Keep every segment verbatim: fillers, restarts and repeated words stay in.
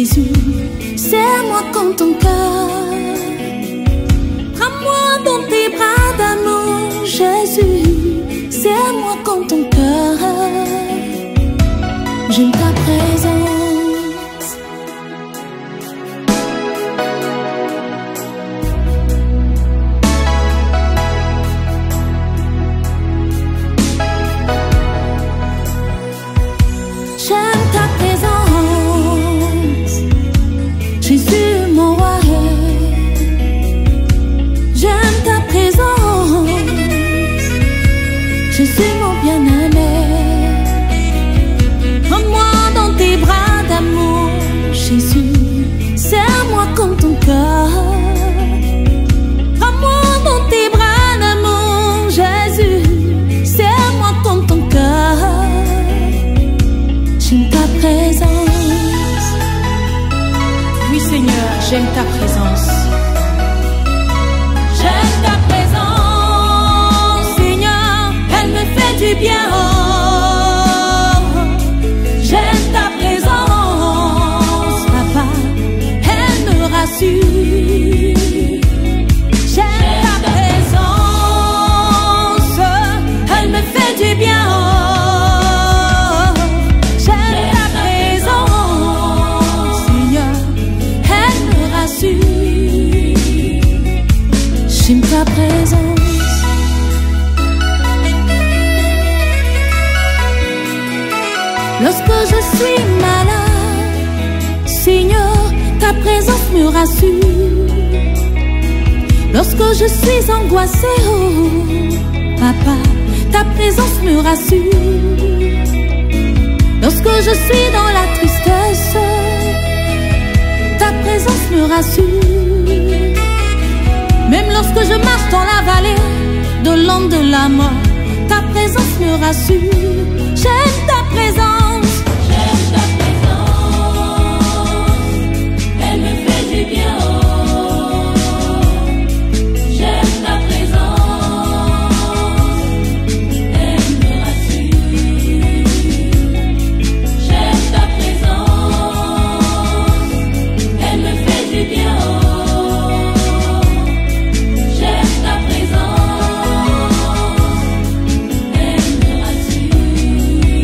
Jésus, serre-moi comme ton cœur. Prends-moi dans tes bras d'amour, Jésus, serre-moi comme ton cœur. J'aime ta présence. J'aime ta présence, Jésus mon roi. J'aime ta présence, Jésus mon bien-aimé. Prends-moi dans tes bras d'amour, Jésus, serre-moi comme ton cœur. Prends-moi dans tes bras d'amour, Jésus, serre-moi comme ton cœur. J'aime ta présence. Oui Seigneur, j'aime ta présence. J'aime ta présence, Seigneur, elle me fait du bien. Oh, j'aime ta présence, Papa, elle me rassure. J'aime ta présence, elle me fait du bien. Oh, j'aime ta présence, Seigneur, elle me rassure. J'aime ta présence. Lorsque je suis malade, Seigneur, ta présence me rassure. Lorsque je suis angoissée, oh, Papa, ta présence me rassure. Lorsque je suis dans la tristesse, ta présence me rassure. Même lorsque je marche dans la vallée de l'ombre de la mort, ta présence me rassure. J'aime ta présence. J'aime ta présence, elle me fait du bien. Oh, j'aime ta présence, elle me rassure. J'aime ta présence, elle me fait du bien. Oh, j'aime ta présence, elle me rassure.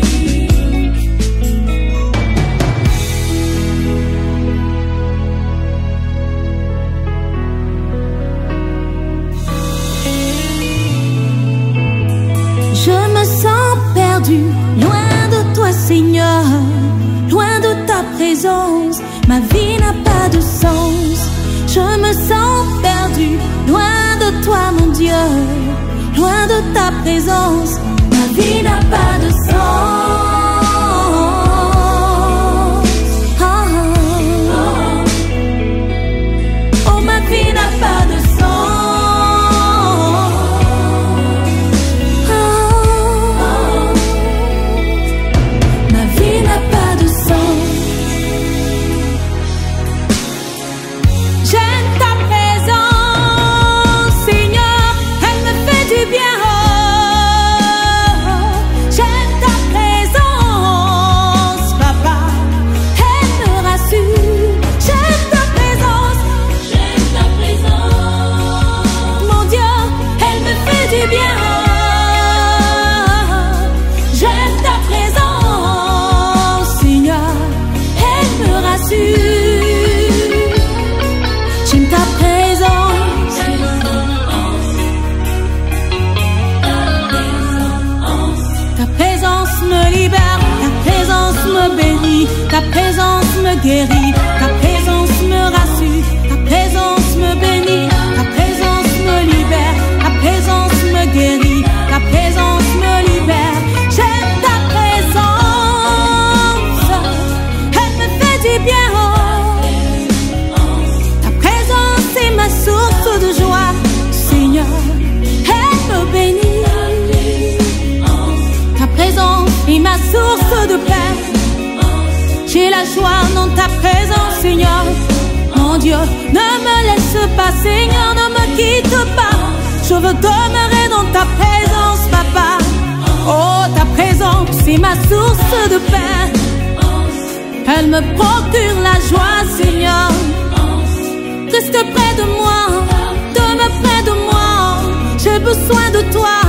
Je me sens perdu, loin de toi Seigneur, loin de ta présence, ma vie n'a pas de sens. Je me sens perdu, loin de toi mon Dieu, loin de ta présence, ma vie n'a pas de sens. Oh, oh, oh. Oh, ma vie n'a pas de sens. Ta présence me guérit, ta présence me rassure, ta présence me bénit, ta présence me libère, ta présence me guérit, ta présence me libère. J'aime ta présence, elle me fait du bien. Oh, ta présence est ma source de joie, Seigneur, elle me bénit. Ta présence est ma source de paix. J'ai la joie dans ta présence, Seigneur. Mon Dieu, ne me laisse pas, Seigneur, ne me quitte pas. Je veux demeurer dans ta présence, Papa. Oh, ta présence, c'est ma source de paix. Elle me procure la joie, Seigneur. Reste près de moi, demeure près de moi. J'ai besoin de toi.